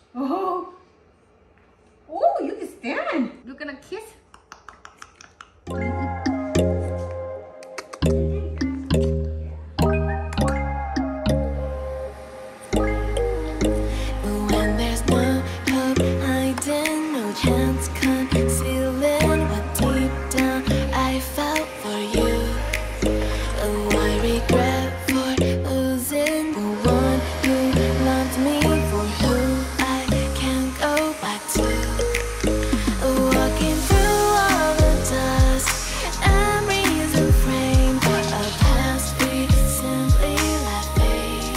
Oh. Oh, you can stand. You're gonna kiss? When there's no hope hiding, no chance concealing what deep down I felt for you. Oh, I regret for losing the one who loved me, for who I can't go back to. Walking through all the dust and reason frame a past we simply let fade.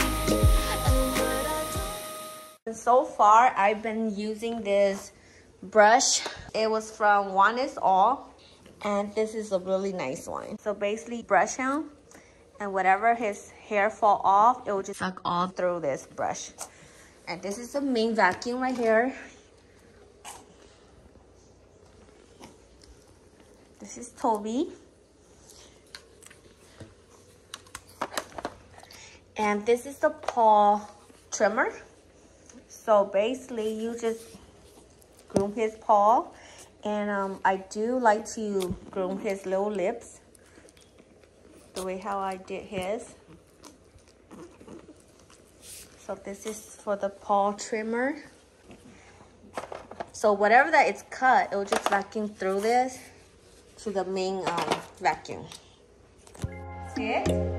So far, I've been using this brush. It was from Oneisall, and this is a really nice one. So basically, brush him, and whatever his hair fall off, it will just suck all through this brush. And this is the main vacuum right here. This is Toby. And this is the paw trimmer. So basically, you just groom his paw. And I do like to groom his little lips, the way how I did his. So this is for the paw trimmer. So whatever that is cut, it will just vacuum through this to the main vacuum. See it?